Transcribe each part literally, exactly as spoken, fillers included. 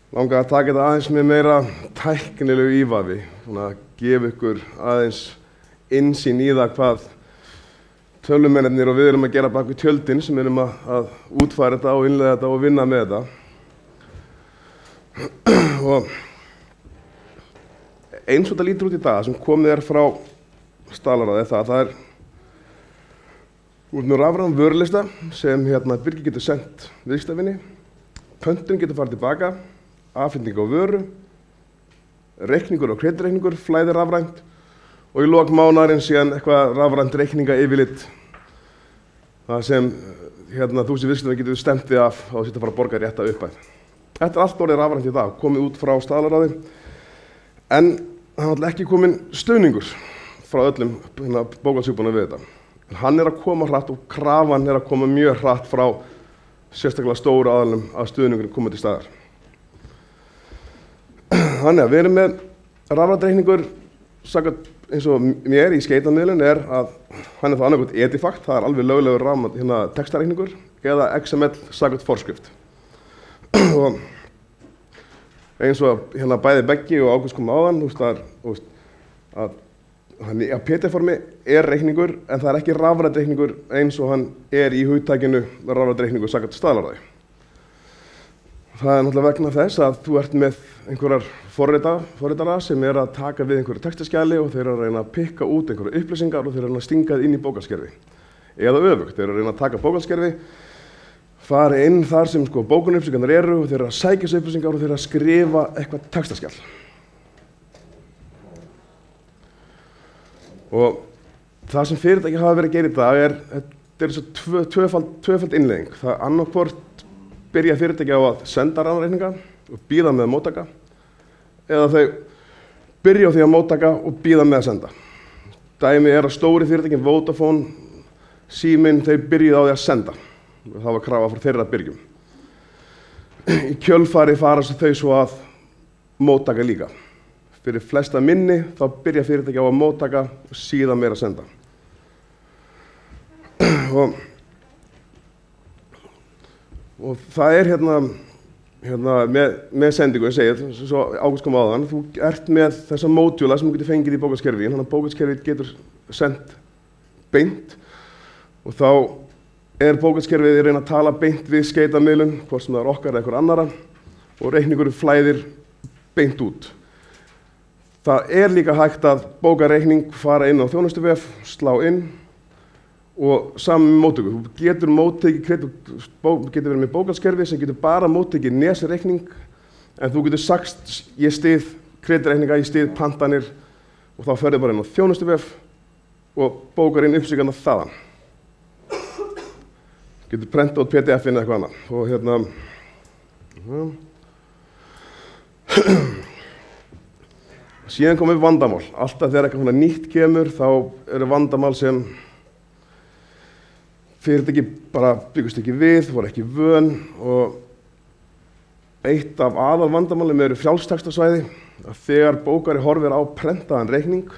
Langaði að taka þetta aðeins með meira tæknilegu ívafi, svona að gefa ykkur aðeins innsýn í það hvað tölvumennirnir og við erum að gera bak við tjöldin sem erum að, að útfæra þetta og innleiða þetta og vinna með þetta. Og eins og þetta lítur út í dag sem komið er frá Staðlaráði það að það er úr með rafræðan vörulista sem hérna Birgir getur sendt viðskiptavinni, pöntun getur farið tilbaka, afhending á vöru, reikningur og kreditreikningur, flæði rafrænt og í lok mánaðarins síðan eitthvað rafrænt reikninga yfirlit það sem hérna þú sem viðskiptavinni getur stemt þig af og þú sitt að fara að borga rétta upphæð. Þetta er allt orðið rafrænt í dag, komið út frá Staðlaráði en það er ekki komin stuðningur frá öllum hérna, bókhaldsjúpunum við þetta. Hann er að koma hratt og krafan er að koma mjög hratt frá sérstaklega stóru aðalum að stuðningurinn koma til staðar. Þannig að við erum með rafrænt reikningur samkvæmt eins og mér í skeytamiðlun er að hann er þá annað gott Edifact, það er alveg löglegur rafrænt hérna, textareikningur eða X M L samkvæmt forskrift. Og eins og hérna bæði Beggi og Ágúst kom áðan, þú veist það er, þú veist, að Þannig að P D-formi er reikningur en það er ekki rafrænt reikningur eins og hann er í hugtakinu rafrænt reikningur samkvæmt Staðlaráði. Það er náttúrulega vegna þess að þú ert með einhverjar forritara sem er að taka við einhverju textaskjali og þeir eru að reyna að pikka út einhverju upplýsingar og þeir eru að reyna að stinga það inn í bókhaldskerfi. Eða öfugt, þeir eru að reyna að taka bókhaldskerfi, fara inn þar sem sko bókunarupplýsingarnar eru og þeir eru að sækja þessu upplýsingar og þeir eru að skrifa eitthvað textaskjal. Og það sem fyrirtæki hafa verið að gera í dag er, þetta er svo tvö, tvöfald, tvöfald innleiðing. Það er annarkvort byrja fyrirtæki á að senda rafreikninga og bíða með að móttaka eða þau byrja á því að móttaka og bíða með að senda. Dæmi er að stóri fyrirtækin, Vodafone, Síminn, þau byrjuðu á því að senda. Það var krafa frá þeirra byrjum. Í kjölfari fara þau svo að móttaka líka. Fyrir flesta minni þá byrja fyrirtæki á að móttaka og síðan meira að senda. Og, og það er hérna, hérna með, með sendingu, ég segi, svo Ágúst kom áðan, þú ert með þessa módjúla sem þú getur fengið í bókhaldskerfi, þannig að bókhaldskerfið getur sendt beint og þá er bókhaldskerfið að reyna að tala beint við skeytamiðlun, hvort sem það er okkar eða einhver annara og reikningurinn flæðir beint út. Það er líka hægt að bóka reikning, fara inn á þjónustuvef, slá inn og saman með móttöku. Þú getur móttekið, getur verið með bókhaldskerfi sem getur bara móttekið nesreikning en þú getur sagt ég styð kreditreikninga, ég styð pantanir og þá ferðu bara inn á þjónustuvef og bókar inn upplýsingarnar þaðan. Getur prenta út P D F-inn eða eitthvað annað og hérna uh, Síðan kom upp vandamál. Alltaf þegar eitthvað nýtt kemur þá eru vandamál sem fyrirtæki bara byggust ekki við, voru ekki vön og eitt af aðal vandamálum eru frjálstextasvæði. Þegar bókari horfir á prentaðan reikning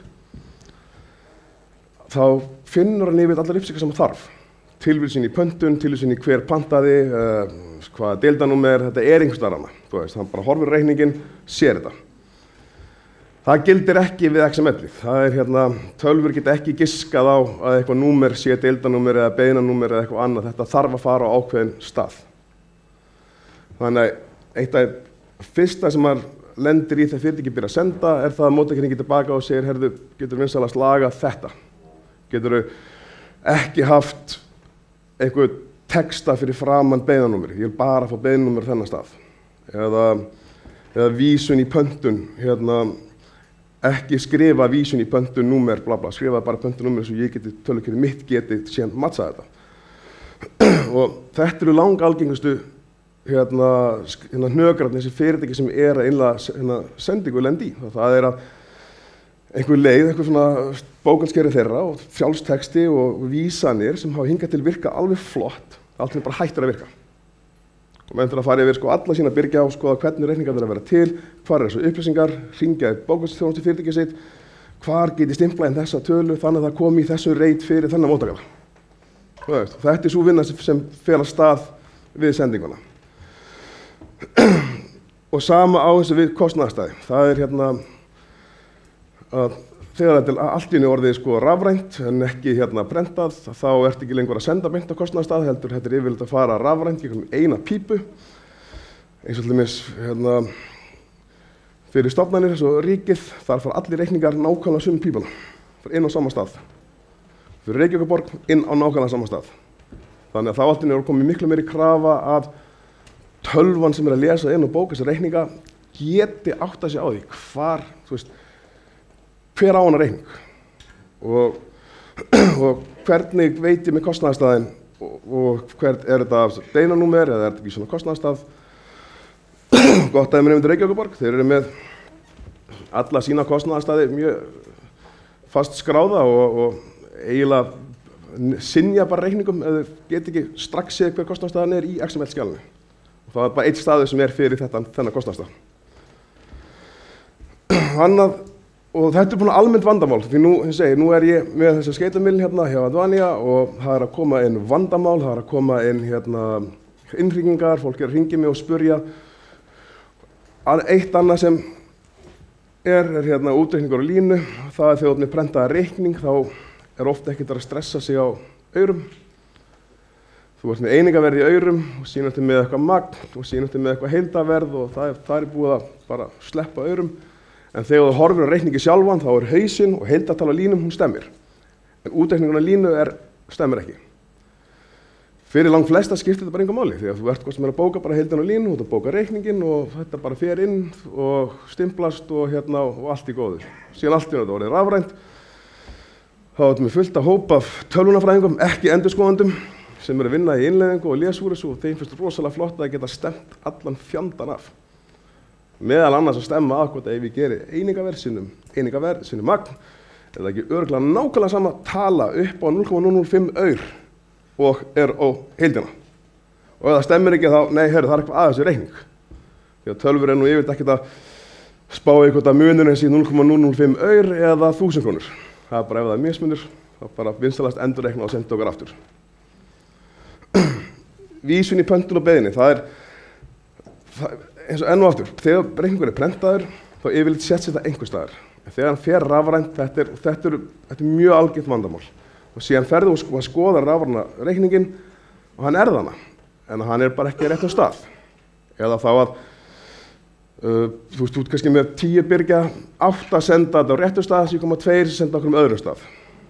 þá finnur hann yfir allar upplýsingar sem hann þarf. Tilvísun í pöntun, tilvísun í hver pantaði, uh, hvaða deildarnúmer, þetta er einhvers staðar annað. Þú veist, hann bara horfir á reikninginn, sér þetta. Það gildir ekki við X M L-ið. Það er hérna, tölvur geta ekki giskað á að eitthvað númer sé deildarnúmer eða beiðnanúmer eða eitthvað annað. Þetta þarf að fara á ákveðin stað. Þannig að eitt af fyrsta sem maður lendir í þegar fyrirtæki byrja að senda er það að móttakinn getur tilbaka og segir, herðu, getur vinsalast laga þetta. Getur ekki haft eitthvað texta fyrir framan beiðnanúmer. Ég vil bara fá beiðnanúmer þennan stað. Eða, eða vísun í pöntun, hérna, ekki skrifa vísun í pöntun númer, bla bla, skrifa bara pöntun númer svo ég geti, tölvukerfið mitt geti síðan mattsað þetta. Og þetta eru langalgengustu hérna, hérna hnökrarnir þessi fyrirtæki sem er að innlega hérna, sendingu lendi í. Það er að einhver leið, einhver svona bókhaldskerfi þeirra og frjálsteksti og vísanir sem hafa hingað til virka alveg flott, allt er bara hættur að virka. Og menn þurfa að fara yfir sko alla sína byrgja og skoða hvernig reikningar þurfa að vera til, hvar er þessu upplýsingar, hringja í bókhaldsþjónustu fyrirtækið sitt, hvar geti stimplað inn þessa tölu þannig að það komi í þessu reit fyrir þennan móttakara. Þetta er svo vinna sem fer af stað við sendinguna. Og sama á þessu við kostnaðarstaði. Það er hérna að þegar þetta er allt í einu orðið sko rafrænt en ekki hérna prentað, þá ertu ekki lengur að senda beint á kostnaðarstað, heldur þetta er yfirleitt að fara rafrænt í eina pípu. Eins og til dæmis hérna, fyrir stofnanir eins og ríkið, þar fara allir reikningar nákvæmlega sömu pípuna, fara inn á sama stað. Fyrir Reykjavíkurborg inn á nákvæmlega sama stað. Þannig að þá allt í einu er komið miklu meiri krafa að tölvan sem er að lesa inn og bóka þessa reikninga geti átt að sig á því hvar, þú veist, hver á hana reikning og, og hvernig veit ég með kostnaðarstaðinn og, og hvert er þetta beinanúmer eða er þetta ekki svona kostnaðarstað. Gott að með nefndir Reykjavíkurborg, þeir eru með alla sína kostnaðarstaði mjög fast skráða og, og eiginlega synja bara reikningum eða geti ekki strax séð hver kostnaðarstaðan er í X M L-skjalinu. Og það er bara eitt staður sem er fyrir þetta, þennan kostnaðarstað. Annað, og þetta er búin almennt vandamál, því nú, segi, nú er ég með þessa skeytamilin hérna hjá Advania og það er að koma inn vandamál, það er að koma inn hérna innhringingar, fólk er að hringja mig og spurja. Eitt annað sem er, er hérna útreikningur á línu, það er þegar þú ert með prentaða reikning, þá er ofta ekkert að stressa sig á aurum. Þú ert með einingaverð í aurum og síðan ertu með eitthvað magn og síðan ertu með eitthvað heildaverð og það er, það er búið að bara sleppa aurum. En þegar þú horfir á reikningi sjálfan, þá er hausinn og heildartala línum, hún stemmir. En útreikningun á línu er, stemmir ekki. Fyrir langt flesta skiptir þetta bara enga máli, því að þú ert hvað sem er að bóka bara heildan á línu, þú ert að bóka reikningin og þetta bara fer inn og stimplast og, hérna, og allt í góðu. Síðan allt í þetta orðið rafrænt. Þá erum við fullt að hópa af tölvunarfræðingum, ekki endurskoðendum, sem eru að vinna í innleiðingu og lesúr þessu og þeim finnst rosalega flott að geta stemt allan fjandan af. Meðal annars að stemma að hvort ef ég geri einingaverð sinnum einingaverð sinnum magn eða ekki örugglega nákvæmlega sama tala upp á núll komma núll núll fimm aur og er á heildina. Og ef það stemmir ekki þá, nei, hörru, það er eitthvað aðeins í reikning. Því að tölvur er nú yfirleitt ekkert að spá eitthvað að munurinn sé núll komma núll núll fimm aur eða þúsund krónur. Það er bara ef það er mismunur, þá bara vinsalast endurreikna og senda okkar aftur. Vísun í pöntun og beiðni, það er, það, eins og enn og aftur, þegar reikningur er prentaður, þá yfirleitt sett sér það einhver staðar. Þegar hann fer rafrænt, þetta er, þetta er, þetta er mjög algengt vandamál. Og síðan ferðu og sko, skoða rafræna reikningin og hann er þarna, en hann er bara ekki rétt á stað. Eða þá að, uh, þú veist, þú ert kannski með tíu byrgja, átta senda þetta á réttu stað, sem koma tveir sem senda okkur um öðrum stað.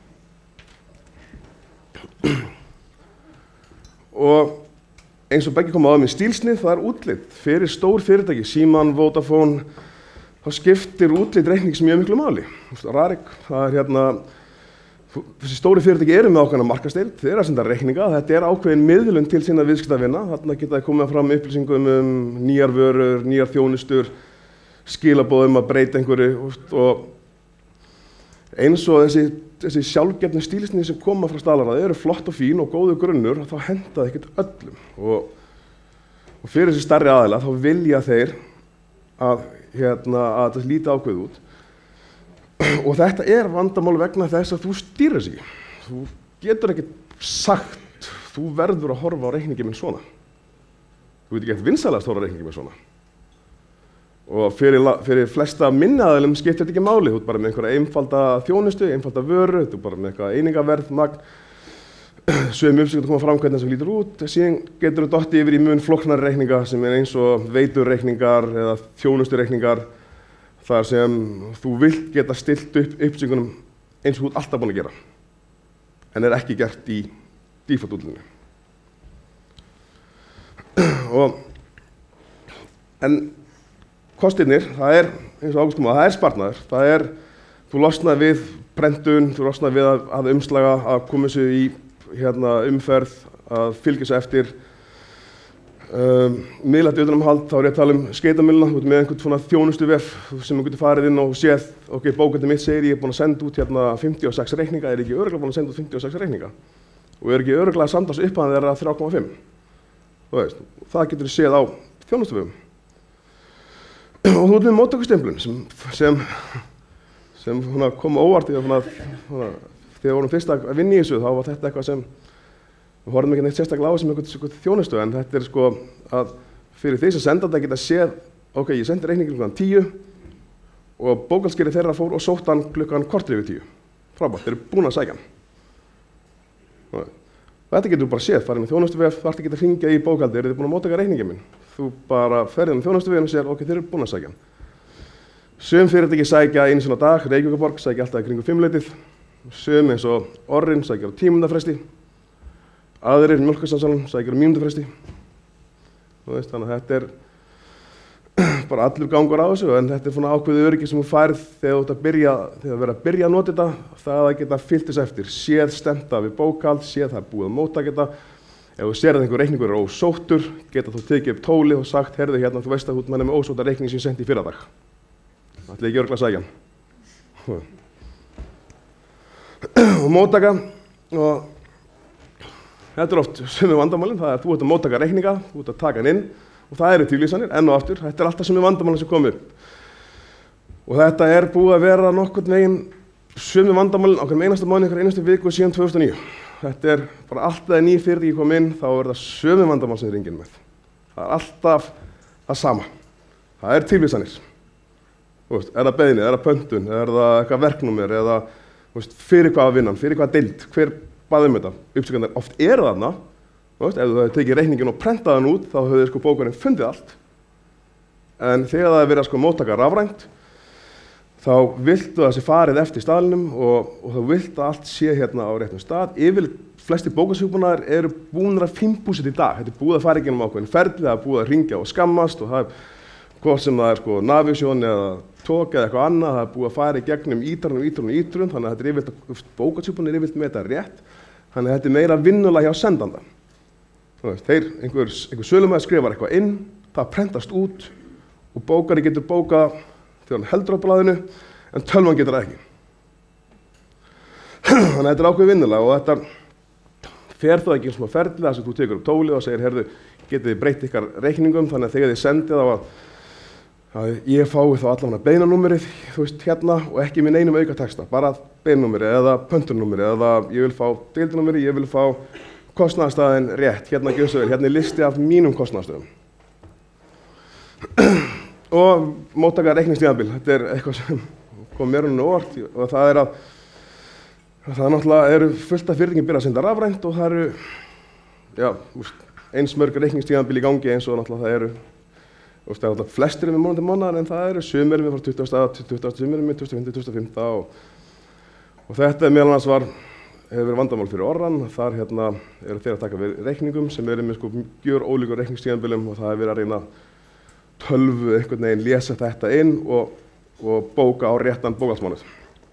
Og eins og begge koma á með stílsnið, það er útlit. Fyrir stór fyrirtæki, Síman, Vodafone, þá skiptir útlit reiknings mjög miklu máli. Rarik, það er hérna, þessi stóri fyrirtæki eru með ákveðna markaðsdeild, þeir eru að senda reikninga, þetta er ákveðin miðlun til sinna viðskiptavina, þarna geta það komið fram upplýsingum um nýjar vörur, nýjar þjónustur, skilaboðum að breyta einhverju og eins og þessi, þessi sjálfgefnu stílsnið sem koma frá staðlarna eru flott og fín og góðu grunnur, þá henda það ekkert öllum. Og, og fyrir þessi stærri aðila þá vilja þeir að, hérna, að þetta líti ákveð út. Og þetta er vandamál vegna þess að þú stýrir sig. Þú getur ekkert sagt, þú verður að horfa á reikningi minn svona. Þú veit ekki eftir vinsalast horfa á reikningi minn svona. Og fyrir, fyrir flesta minni aðilum skiptir þetta ekki máli. Þú ert bara með einhverja einfalda þjónustu, einfalda vöru, þú ert bara með eitthvað einingaverð, magn, sögum upplýsingar að koma fram hvernig það lítur út. Síðan getur þú dottið yfir í mun flóknari reikninga sem er eins og veiturreikningar eða þjónustureikningar þar sem þú vilt geta stilt upp upplýsingunum eins og þú ert alltaf búin að gera. En er ekki gert í default útlínunni. Og, en kostirnir, það er, eins og Ágúst kom að, það er sparnaður. Það er, þú losnar við prentun, þú losnar við að, að umslaga, að koma þessu í hérna, umferð, að fylgja þessu eftir. Um, miðlægt utanumhald, þá er ég að tala um skeytamilina, þú ert með einhvern svona þjónustu vef sem þú getur farið inn og séð, ok, bókaldið mitt segir ég er búin að senda út hérna fimmtíu og sex reikninga, er ekki örugglega búin að senda út fimmtíu og sex reikninga og er ekki örugglega samtals upphæðan þeirra þrjú komma fimm. Þú veist, það getur þú séð á þjónustuvefum. Og þú ert með móttökustimplun sem, sem, sem hana, kom óvart í að hana, hana, þegar við vorum fyrst að vinna í þessu, þá var þetta eitthvað sem við horfum ekki neitt sérstaklega á sem eitthvað þjónustu, en þetta er sko að fyrir því sem senda þetta geta séð ok, ég sendi reikningin klukkan tíu og bókhaldskerið þeirra fór og sótt hann klukkan korter yfir tíu. Frábært, þeir eru búin að sækja hann. Þetta getur þú bara séð, farið með þjónustuvef, þú ert ekki að hringja í bókhaldi, eru þið búin að móttaka reikningin minn? Þú bara ferðið með þjónustuvefinu og sér, ok, þeir eru búin að sækja hann. Sum fyrirtæki sækja einu sinni á dag, Reykjavíkurborg sækja alltaf í kringum fimmleytið. Sum eins og Orrin sækja á tímundafresti. Aðrir Mjólkursamsalan sækja á mínútufresti. Þannig að þetta er bara allur gangur á þessu, en þetta er svona ákveðið öryggi sem þú færð þegar þú ert að byrja, þegar þú verður að byrja að nota þetta, það að geta fylgt þess eftir, séð stemmta við bókhald, séð það er búið að móttaka þetta. Ef þú sér að einhver reikningur er ósóttur, geta þú tekið upp tólið og sagt, herðu hérna, þú veist að þú ert með ósótta reikning sem ég sendi í fyrradag. Það ætla ekki örugglega að sækja hann. Og móttaka, og þetta er oft sömu vandamálin, það er þú ert að móttaka reikninga, þú ert að taka hann inn, og það eru tilvísanir, enn og aftur, þetta er alltaf sömu vandamálin sem komu upp. Og þetta er búið að vera nokkurn veginn sömu vandamálin okkur með einasta mánuð, einhver einustu viku síðan tvö þúsund og níu. Þetta er bara alltaf ný fyrirtæki kom inn, þá er það sömu vandamál sem þið ringin með. Það er alltaf það sama. Það er tilvísanir. Veist, er það beiðni, er það pöntun, er það eitthvað verknúmer, eða veist, fyrir hvað vinnan, fyrir hvað deild, hver bað um þetta. Uppsökjandar oft eru þarna. Veist, ef þú hefur tekið reikningin og prentað hann út, þá hefur sko bókarinn fundið allt. En þegar það er verið að sko móttaka rafrænt, þá viltu að það sé farið eftir staðlinum og, og þá viltu að allt sé hérna á réttum stað. Yfirleitt flesti bókarsjúkbúnaðar eru búnir að fínbúsið í dag. Þetta er búið að fara í gegnum ákveðin ferli, það er búið að hringja og skammast og það er hvort sem það er sko Navision eða Tók eða eitthvað annað, það er búið að fara í gegnum ítrun og ítrun og ítrun, þannig að þetta er yfirleitt, bókarsjúkbúnaðar er yfirleitt með þetta rétt, þannig að þetta er meira vinnulag hjá sendanda. Þeir, einhver, einhver sölumæður skrifar eitthvað inn, það prentast út og bókari getur bókað þegar hann heldur á blaðinu, en tölvan getur það ekki. Þannig að þetta er ákveðið vinnulag og þetta fer þá ekki eins og ferli þar sem þú tekur upp tólið og segir, herðu, getið þið breytt ykkar reikningum, þannig að þegar þið sendið á að, að ég fái þá allavega beinanúmerið, þú veist, hérna og ekki með neinum aukateksta, bara beinanúmerið eða pöntunúmerið eða ég vil fá deildinúmerið, ég vil fá kostnaðarstaðinn rétt, hérna gjörðu svo vel, hérna er listi af mínum kostnaðarstöðum. Og móttaka reikningstímabil, þetta er eitthvað sem kom mér hún á óvart og það er að það er náttúrulega eru fullt af fyrirtækjum byrjað að senda rafrænt og það eru já, úst, eins mörg reikningstímabil í gangi eins og náttúrulega það eru úst, það er flestir með mánuð til mánaðar en það eru sumir við frá tuttugasta til tuttugasta sumir með tuttugasta og fimmta til tuttugasta og fimmta og, og þetta meðal annars var hefur verið vandamál fyrir Orran, þar hérna eru þeir að taka við reikningum sem eru með sko gjör ólíkur reikningstímabilum og það hefur verið að reyna tölvu einhvern veginn lesa þetta inn og, og bóka á réttan bókhaldsmánuð.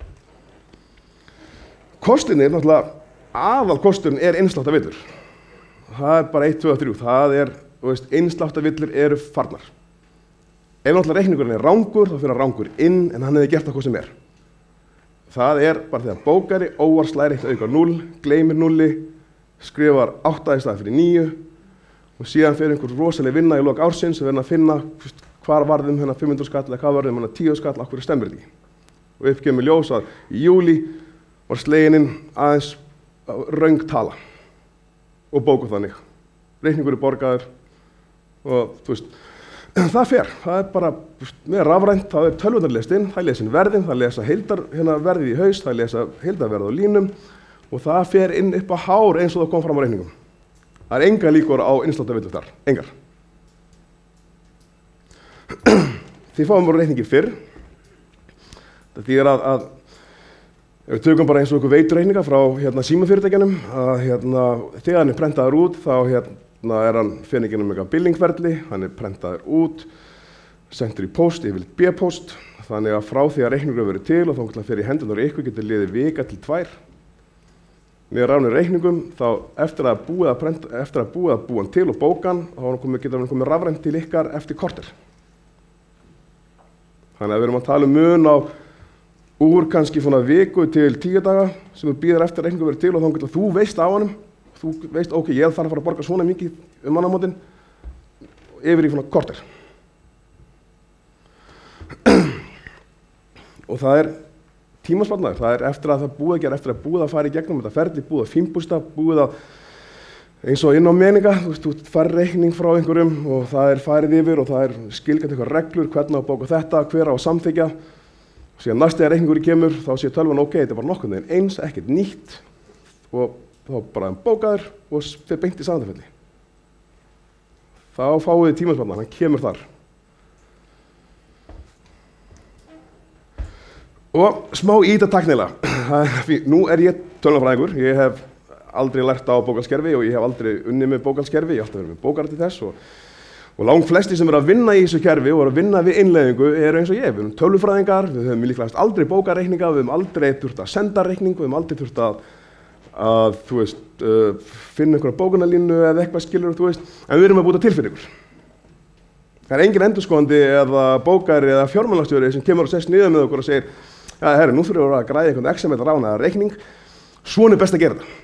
Kostinir, náttúrulega, aðal kosturinn er innsláttarvillur. Það er bara eitt, tvö og þrjú, það er, þú veist, innsláttarvillur eru farnar. Ef náttúrulega reikningurinn er rangur, þá fyrir hann rangur inn en hann hefði gert það hvað sem er. Það er bara þegar bókari óvarslæri eitt auka núll, gleymir núlli, skrifar átta í staði fyrir níu og síðan fyrir einhver rosaleg vinna í lok ársins og verður að finna hvar varðum hérna fimm hundruð skall eða hvað varðum hérna tíu skall, af hverju stemmer þetta ekki. Og upp kemur ljós að í júlí var slegin inn aðeins röng tala og bókuð þannig. Reikningur er borgaður og þú veist, það fer, það er bara með rafrænt, það er tölvurnar lest inn, það lesa inn verðin, það lesa heildar, hérna, verðið í haus, það lesa heildarverð á línum og það fer inn upp á hár eins og það kom fram á reikningum. Það er engar líkur á innsláttarvillur þar, engar. Þið fáum voru reikningi fyrr, það þýðir að, að ef við tökum bara eins og einhver veiturreikninga frá hérna, símafyrirtækjanum, að hérna, þegar hann er prentaður út þá hérna, Þannig er hann fyrir ekki um eitthvað billingferli, hann er prentaður út, sendur í post, yfirleitt B-post, þannig að frá því að reikningur hefur verið til og þá fyrir í hendunar ykkur getur liðið vika til tvær. Niður rafnir reikningum, þá eftir að búið að, prenta, eftir að, búið að búa hann til og bóka hann, þá komið, getur hann komið rafrænt til ykkar eftir korter. Þannig að við erum að tala um mun á úr kannski svona viku til tíu daga sem þú býður eftir að reikningur verið til og þá getur þú veist á honum. Þú veist, ok, ég þarf að fara að borga svona mikið um mannamótin yfir í svona korter. Og það er tímasparnaður, það er eftir að það búið að gera, eftir að búið að fara í gegnum þetta ferli, búið að fínbústa, búið að eins og inn á meninga, þú veist, þú fær reikning frá einhverjum og það er farið yfir og það er skilgreint eitthvað reglur, hvernig á að bóka þetta, hver á að samþykja. Síðan næst þegar reikningur kemur, þá sé tölvan ok, þetta var nokkurn veginn eins, ekkert nýtt og þá bara bókaður og fyrir beint í samþykkfelli. Þá fáið þið tímasparnað, hann kemur þar. Og smá í þetta tæknilega. Nú er ég tölvunarfræðingur, ég hef aldrei lært á bókhaldskerfi og ég hef aldrei unnið með bókhaldskerfi, ég hef alltaf verið með bókhaldi þess og, og langt flesti sem eru að vinna í þessu kerfi og eru að vinna við innleiðingu eru eins og ég. Við erum tölvufræðingar, við höfum líklegast aldrei bókarreikninga, við höfum aldrei þurft að senda reikningu, við höfum aldrei þurft að, að þú veist, uh, finna einhverja bókunarlínu eða eitthvað skilur, þú veist, en við erum að búta til fyrir ykkur. Það er engin endurskoðandi eða bókari eða fjármálastjóri sem kemur og sest niður með okkur og segir, ja, herri, nú þurfum við að græða einhvern Excel rána eða reikning, svona er best að gera þetta.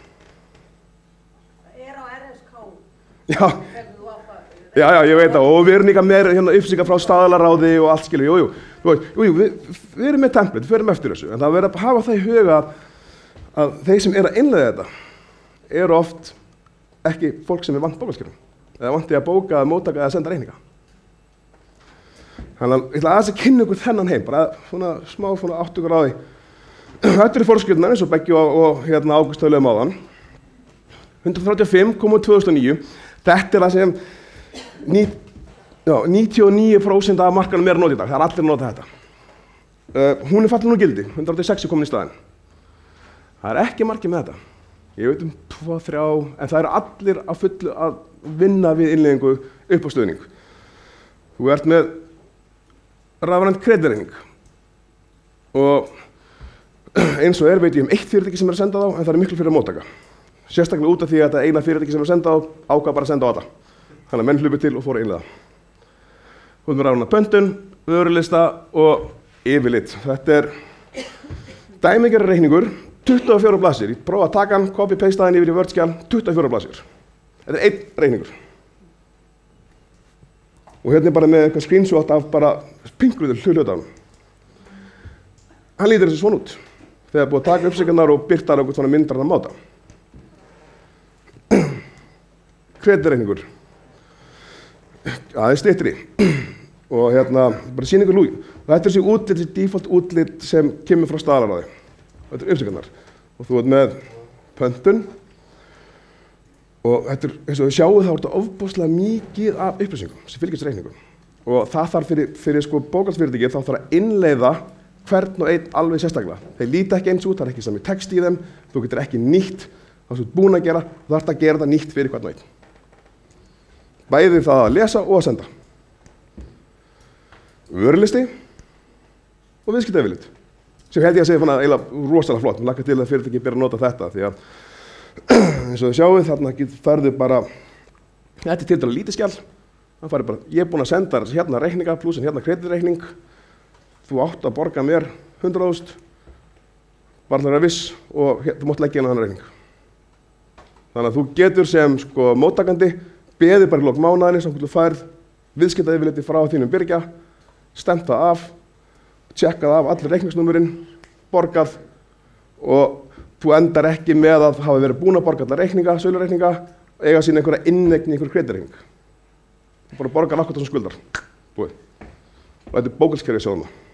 Já, já, já, ég veit það og við erum líka með hérna uppsýka frá staðlaráði og allt skilur, jú, jú, jú, jú við, við erum með template, við erum eftir þessu, en það verður að hafa það í huga að, að þeir sem eru að innleiða þetta eru oft ekki fólk sem er vant bókhaldskerfum, eða vanti að bóka, að móttaka eða senda reikninga. Þannig að ég ætla aðeins að kynna ykkur þennan heim, bara svona smá svona átt ykkur á því. Þetta eru forskrifarnar eins og Beggi og, og hérna Ágúst töluðum áðan. hundrað þrjátíu og fimm kom út tvö þúsund og níu. Þetta er það sem ní, já, níutíu og níu prósent af markanum er að nota í dag, það er allir að nota þetta. Uh, hún er fallin úr gildi, hundrað áttatíu og sex er komin í staðinn. Það er ekki margir með þetta. Ég veit um tvo, þrjá, en það eru allir að fullu að vinna við innleiðingu upp á stuðning. Þú ert með rafrænt kreditreikning og eins og er veit ég um eitt fyrirtæki sem er að senda þá, en það er miklu fyrir að móttaka. Sérstaklega út af því að þetta eina fyrirtæki sem er að senda á ákvað bara að senda á alla. Þannig að menn hlupu til og fóru að innleiða. Þú erum með rafræna pöntun, vörulista og yfirlit. Þetta er dæmigerður reikningur, tuttugu og fjórar blaðsíður. Ég prófa að taka hann, copy-paste hann yfir í Word-skjal, tuttugu og fjórar blaðsíður. Þetta er einn reikningur. Og hérna er bara með eitthvað screenshot af bara pingluður hlutljóðan. Hann lítur þessi svona út. Þegar búið að taka uppsökunar og birta okkur svona myndræðan máta. Kreditreikningur. Aðeins styttri. Og hérna, bara sýna ykkur lúi. Þetta er þessi útlit, þessi default útlit sem kemur frá staðlaráði. Þetta er uppsökunar. Og þú ert með pöntun. Og þetta er, eins og við sjáum, þá er þetta ofboðslega mikið af upplýsingum sem fylgist reikningum. Og það þarf fyrir, fyrir sko bókhaldsfyrirtæki, þá þarf að innleiða hvern og einn alveg sérstaklega. Þeir líta ekki eins út, það er ekki sami text í þeim, þú getur ekki nýtt, það sem þú ert búin að gera, þú þarft að gera það nýtt fyrir hvern og einn. Bæði það að lesa og að senda. Vörulisti og viðskiptayfirlit. Sem held ég að segja svona eiginlega rosalega flott, mér lakar til að fyrirtæki byrja að nota þetta því að eins og þið sjáu þarna færðu bara, þetta er til dæla lítið skjal, það færðu bara, ég er búin að senda þess hérna reikninga pluss en hérna kreditreikning, þú átt að borga mér hundrað þúsund, bara það er viss og hér, þú mátt leggja inn á hann reikning. Þannig að þú getur sem sko móttakandi, beðið bara í lok mánaðarins, þá þú færð viðskiptayfirliti frá þínum byrgja, stemt það af, tjekkað af allir reikningsnúmerinn, borgað og þú endar ekki með að hafa verið búin að borga allar reikninga, sölureikninga, eiga sín einhverja innegn í einhverju kreditreikning. Þú bara borgar akkurat þessum skuldar. Búið. Og þetta er bókhaldskerfið sjóðum það.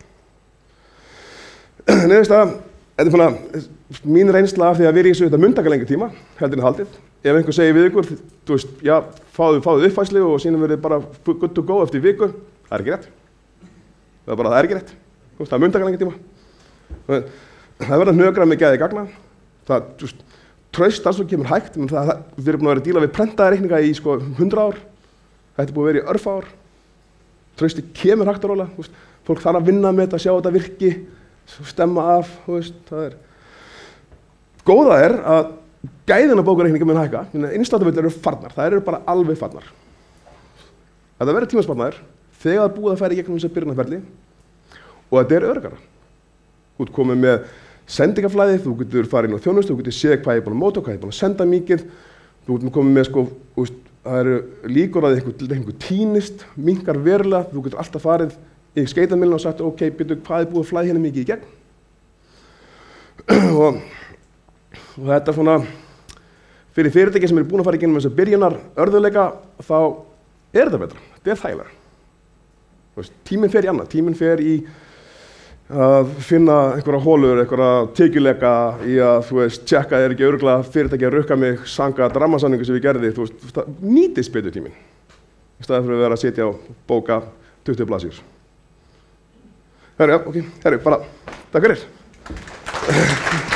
Nefnist að, þetta er svona mín reynsla af því að vera í þessu þetta mun taka lengri tíma, heldur en haldið. Ef einhver segir við ykkur, þú veist, já, fáðu, fáðu uppfæslu og sínum verið bara good to go eftir viku, það er ekki rétt. Það er bara, það er ekki rétt. Þú veist, það mun taka lengri tíma. Það verða hnökra með gæði gagna. Það, þú veist, traust alls og kemur hægt, en það, það, við erum búin að vera að díla við prentaða reikninga í sko hundrað ár. Þetta er búin að vera í örfá ár. Trausti kemur hægt að róla, þú veist, fólk þarf að vinna með þetta, sjá þetta virki, stemma af, þú veist, það er. Góða er að gæðin á bókareikninga mun hækka, innsláttarvillur eru farnar, það eru bara alveg farnar. Þetta verður tímasparnaður þegar það búið að færa í gegnum þessa byrjunarferli og þetta er öruggara. Þú ert komið með sendingaflæði, þú getur farið inn á þjónustu, þú getur séð hvað ég er búin að móta, hvað ég er búin að senda mikið, þú getur komið með sko, úst, það eru líkur að einhver, einhver týnist, minkar verulega, þú getur alltaf farið í skeitamilinu og sagt, ok, byrju, hvað er búið að flæði hérna mikið í gegn? og, og þetta svona, fyrir fyrirtæki sem eru búin að fara í gegnum þess að byrjunar örðuleika, þá er þetta betra, þetta er þægilega. Þú veist, tíminn fer í annað, tíminn fer í að finna einhverja hólur, einhverja tekjuleika í að, þú veist, tjekka er ekki örugglega fyrirtæki að rukka mig sanga rammasamningu sem við gerði, þú veist, það nýtist betur tíminn. Í staðið fyrir að vera að sitja og bóka tuttugu blaðsíður. Herru, já, ok, herru, bara, takk fyrir.